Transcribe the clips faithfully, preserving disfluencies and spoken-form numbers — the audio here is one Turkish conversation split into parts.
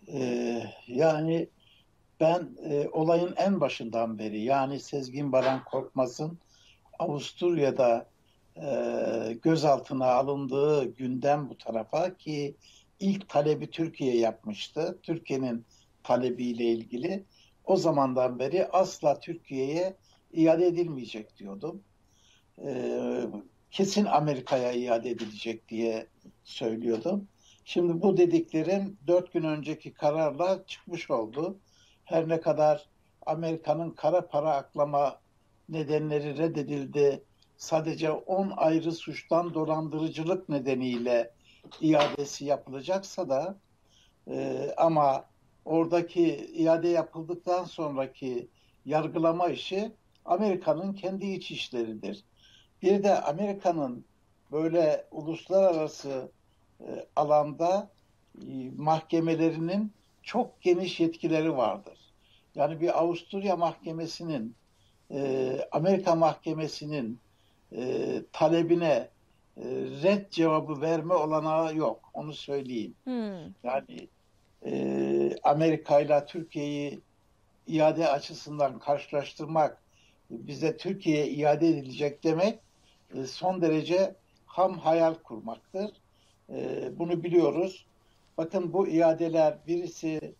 Ee, yani ben e, olayın en başından beri yani Sezgin Baran Korkmaz'ın Avusturya'da e, gözaltına alındığı günden bu tarafa ki ilk talebi Türkiye yapmıştı. Türkiye'nin talebiyle ilgili. O zamandan beri asla Türkiye'ye iade edilmeyecek diyordum. E, Kesin Amerika'ya iade edilecek diye söylüyordum. Şimdi bu dediklerim dört gün önceki kararla çıkmış oldu. Her ne kadar Amerika'nın kara para aklama nedenleri reddedildi. Sadece on ayrı suçtan dolandırıcılık nedeniyle iadesi yapılacaksa da e, ama oradaki iade yapıldıktan sonraki yargılama işi Amerika'nın kendi iç işleridir. Bir de Amerika'nın böyle uluslararası e, alanda e, mahkemelerinin çok geniş yetkileri vardır. Yani bir Avusturya mahkemesinin e, Amerika mahkemesinin e, talebine e, red cevabı verme olanağı yok. Onu söyleyeyim. Hmm. Yani e, Amerika ile Türkiye'yi iade açısından karşılaştırmak, bize Türkiye'ye iade edilecek demek e, son derece ham hayal kurmaktır. E, bunu biliyoruz. Bakın bu iadeler birisi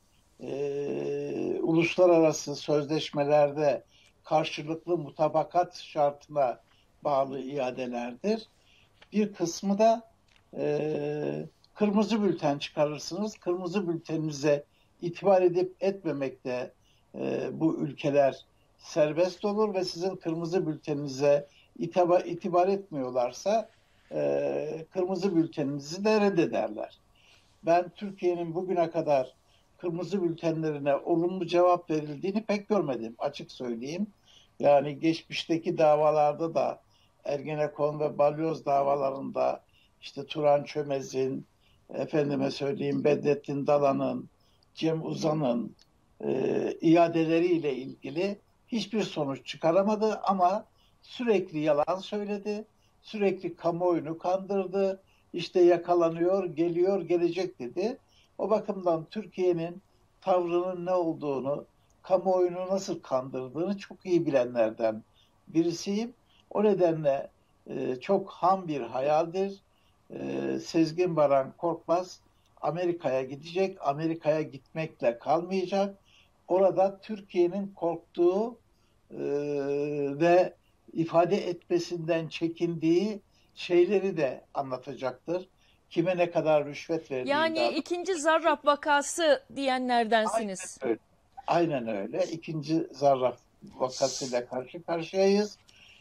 e, uluslararası sözleşmelerde karşılıklı mutabakat şartına bağlı iadelerdir. Bir kısmı da e, kırmızı bülten çıkarırsınız. Kırmızı bülteninize itibar edip etmemekte e, bu ülkeler serbest olur ve sizin kırmızı bülteninize itibar, itibar etmiyorlarsa e, kırmızı bülteninizi de reddederler. Ben Türkiye'nin bugüne kadar kırmızı bültenlerine olumlu cevap verildiğini pek görmedim, açık söyleyeyim. Yani geçmişteki davalarda da Ergenekon ve Balyoz davalarında işte Turan Çömez'in, efendime söyleyeyim Bedrettin Dalan'ın, Cem Uzan'ın e, iadeleriyle ilgili hiçbir sonuç çıkaramadı ama sürekli yalan söyledi, sürekli kamuoyunu kandırdı, işte yakalanıyor, geliyor, gelecek dedi. O bakımdan Türkiye'nin tavrının ne olduğunu, kamuoyunu nasıl kandırdığını çok iyi bilenlerden birisiyim. O nedenle e, çok ham bir hayaldir. E, Sezgin Baran Korkmaz Amerika'ya gidecek. Amerika'ya gitmekle kalmayacak. Orada Türkiye'nin korktuğu e, ve ifade etmesinden çekindiği şeyleri de anlatacaktır. Kime ne kadar rüşvet verdiğini Yani daha ikinci doğrusu. Zarrab vakası Aynen diyenlerdensiniz. öyle. Aynen öyle. İkinci Zarrab vakasıyla karşı karşıyayız.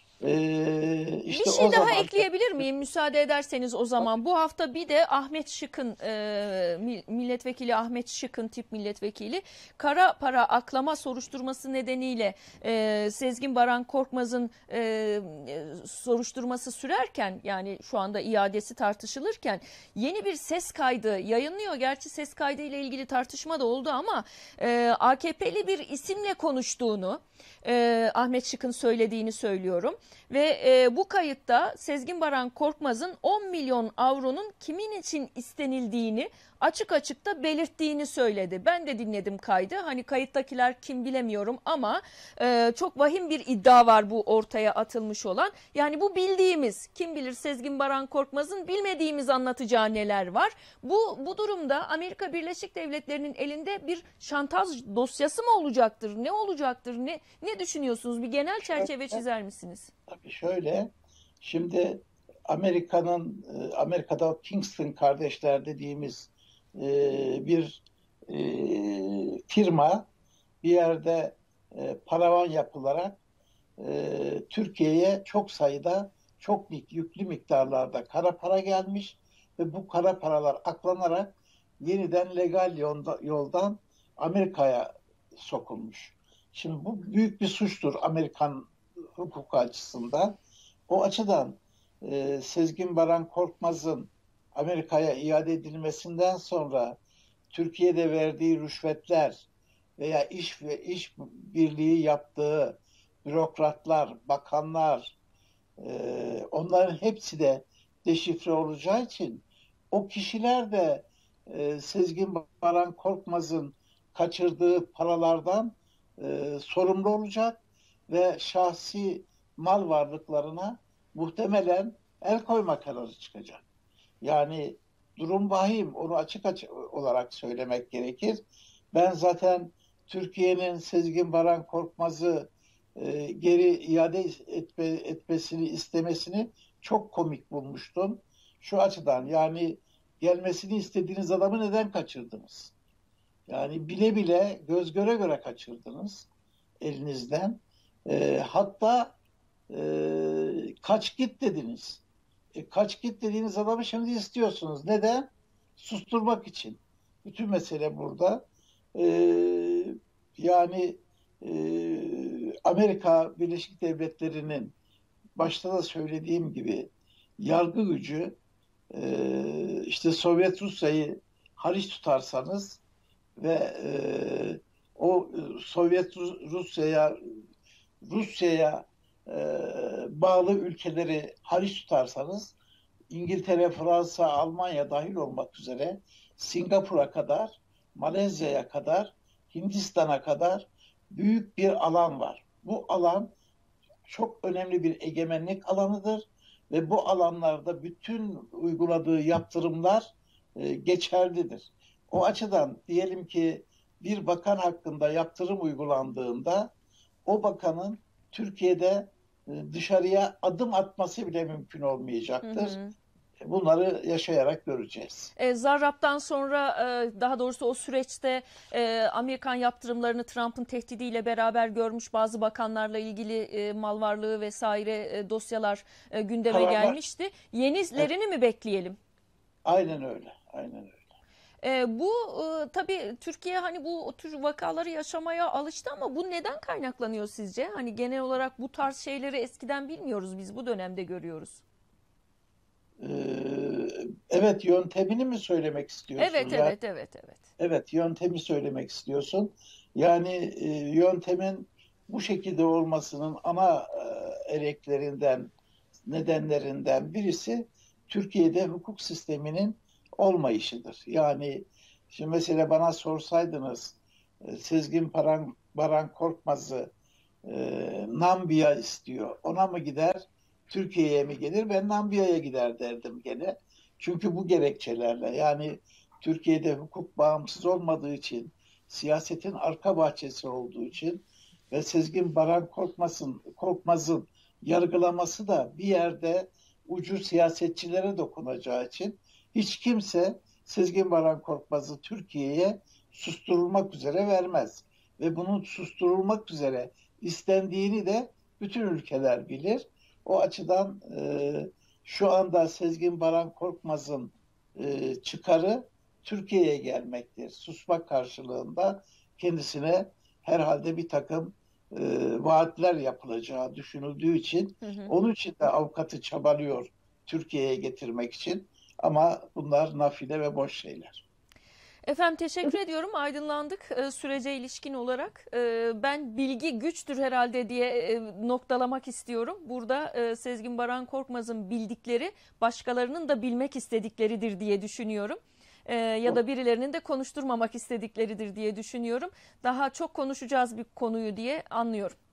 Ee, Bir işte şey o daha zaman ekleyebilir miyim müsaade ederseniz o zaman? Bu hafta bir de Ahmet Şık'ın e, milletvekili Ahmet Şık'ın tip milletvekili kara para aklama soruşturması nedeniyle e, Sezgin Baran Korkmaz'ın e, e, soruşturması sürerken yani şu anda iadesi tartışılırken yeni bir ses kaydı yayınlıyor. Gerçi ses kaydı ile ilgili tartışma da oldu ama e, A K P'li bir isimle konuştuğunu e, Ahmet Şık'ın söylediğini söylüyorum. Ve e, bu kayıtta Sezgin Baran Korkmaz'ın on milyon avronun kimin için istenildiğini açık açık da belirttiğini söyledi. Ben de dinledim kaydı. Hani kayıttakiler kim bilemiyorum ama e, çok vahim bir iddia var bu ortaya atılmış olan. Yani bu bildiğimiz, kim bilir Sezgin Baran Korkmaz'ın bilmediğimiz anlatacağı neler var. Bu bu durumda Amerika Birleşik Devletleri'nin elinde bir şantaj dosyası mı olacaktır? Ne olacaktır? Ne ne düşünüyorsunuz? Bir genel şöyle, çerçeve çizer misiniz? tabii şöyle, şimdi Amerika'nın e, Amerika'da Kingston kardeşler dediğimiz e, bir e, firma bir yerde e, paravan yapılarak e, Türkiye'ye çok sayıda çok yüklü miktarlarda kara para gelmiş ve bu kara paralar aklanarak yeniden legal yolda, yoldan Amerika'ya sokulmuş. Şimdi bu büyük bir suçtur Amerikan hukuku açısından. O açıdan e, Sezgin Baran Korkmaz'ın Amerika'ya iade edilmesinden sonra Türkiye'de verdiği rüşvetler veya iş ve iş birliği yaptığı bürokratlar, bakanlar, e, onların hepsi de deşifre olacağı için o kişiler de e, Sezgin Baran Korkmaz'ın kaçırdığı paralardan e, sorumlu olacak ve şahsi mal varlıklarına muhtemelen el koyma kararı çıkacak. Yani durum vahim, onu açık açık olarak söylemek gerekir. Ben zaten Türkiye'nin Sezgin Baran Korkmaz'ı e, geri iade etme, etmesini istemesini çok komik bulmuştum. Şu açıdan, yani gelmesini istediğiniz adamı neden kaçırdınız? Yani bile bile, göz göre göre kaçırdınız elinizden. E, hatta e, kaç git dediniz. E, kaç git dediğiniz adamı şimdi istiyorsunuz. Neden? Susturmak için. Bütün mesele burada. E, yani e, Amerika Birleşik Devletleri'nin başta da söylediğim gibi yargı gücü, e, işte Sovyet Rusya'yı hariç tutarsanız ve e, o Sovyet Rusya'ya Rusya'ya e, bağlı ülkeleri hariç tutarsanız İngiltere, Fransa, Almanya dahil olmak üzere Singapur'a kadar, Malezya'ya kadar, Hindistan'a kadar büyük bir alan var. Bu alan çok önemli bir egemenlik alanıdır ve bu alanlarda bütün uyguladığı yaptırımlar e, geçerlidir. O açıdan diyelim ki bir bakan hakkında yaptırım uygulandığında o bakanın Türkiye'de e, dışarıya adım atması bile mümkün olmayacaktır. Hı hı. Bunları yaşayarak göreceğiz. E, Zarrab'dan sonra e, daha doğrusu o süreçte e, Amerikan yaptırımlarını Trump'ın tehdidiyle beraber görmüş bazı bakanlarla ilgili e, mal varlığı vesaire e, dosyalar e, gündeme Kararlar. gelmişti. Yenilerini evet. mi bekleyelim? Aynen öyle. Aynen öyle. E, bu e, tabii Türkiye hani bu tür vakaları yaşamaya alıştı ama bu neden kaynaklanıyor sizce? Hani genel olarak bu tarz şeyleri eskiden bilmiyoruz, biz bu dönemde görüyoruz. Evet, yöntemini mi söylemek istiyorsun? Evet, yani, evet, evet, evet. Evet, yöntemi söylemek istiyorsun. Yani e, yöntemin bu şekilde olmasının ana e, ereklerinden, nedenlerinden birisi Türkiye'de hukuk sisteminin olmayışıdır. Yani şimdi mesela bana sorsaydınız e, Sezgin Baran, Baran Korkmaz'ı e, Namibya istiyor. Ona mı gider, Türkiye'ye mi gelir? Ben Namibiya'ya gider derdim gene. Çünkü bu gerekçelerle, yani Türkiye'de hukuk bağımsız olmadığı için, siyasetin arka bahçesi olduğu için ve Sezgin Baran Korkmaz'ın Korkmaz'ın yargılaması da bir yerde ucu siyasetçilere dokunacağı için hiç kimse Sezgin Baran Korkmaz'ı Türkiye'ye susturulmak üzere vermez. Ve bunun susturulmak üzere istendiğini de bütün ülkeler bilir. O açıdan e, şu anda Sezgin Baran Korkmaz'ın e, çıkarı Türkiye'ye gelmektir. Susmak karşılığında kendisine herhalde bir takım e, vaatler yapılacağı düşünüldüğü için hı hı. onun için de avukatı çabalıyor Türkiye'ye getirmek için. Ama bunlar nafile ve boş şeyler. Efendim teşekkür ediyorum. Aydınlandık e, sürece ilişkin olarak. E, ben bilgi güçtür herhalde diye e, noktalamak istiyorum. Burada e, Sezgin Baran Korkmaz'ın bildikleri başkalarının da bilmek istedikleridir diye düşünüyorum. E, ya da birilerinin de konuşturmamak istedikleridir diye düşünüyorum. Daha çok konuşacağız bir konuyu diye anlıyorum.